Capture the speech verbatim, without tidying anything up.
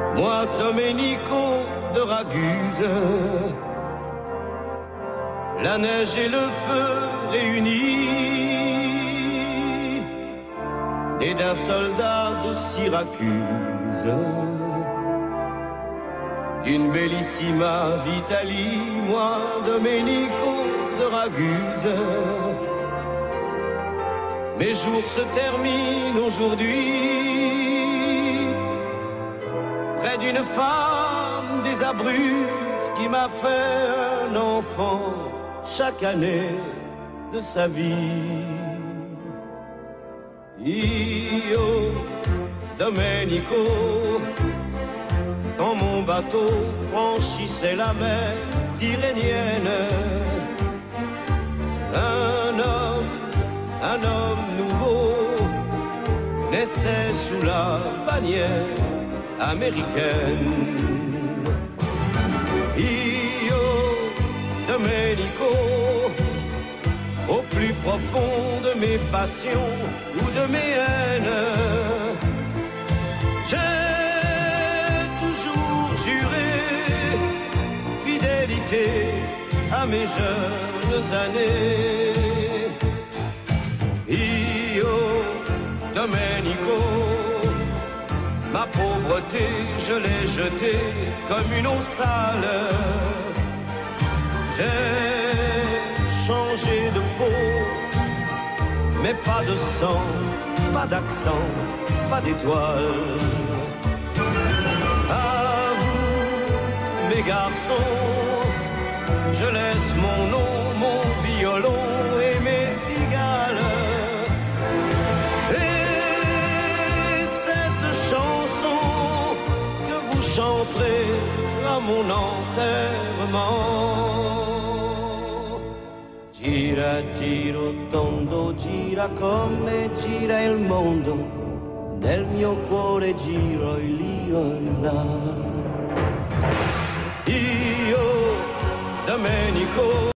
Moi, Domenico de Raguse, la neige et le feu réunis, et d'un soldat de Syracuse, d'une bellissima d'Italie, moi, Domenico de Raguse. Mes jours se terminent aujourd'hui près d'une femme désabruce qui m'a fait un enfant chaque année de sa vie. Io, Domenico, quand mon bateau franchissait la mer tyrrhénienne, un homme, un homme nouveau naissait sous la bannière américaine. Io, Domenico, au plus profond de mes passions ou de mes haines, j'ai toujours juré fidélité à mes jeunes années. Io, Domenico, ma pauvreté, je l'ai jetée comme une eau sale. J'ai changé de peau, mais pas de sang, pas d'accent, pas d'étoile. À vous, mes garçons, je laisse mon nom, mon violon et mes cigales. Chanterai à mon enterrement. Gira, giro, tondo, gira come gira il mondo, nel mio cuore giro il io e là. Io, Domenico.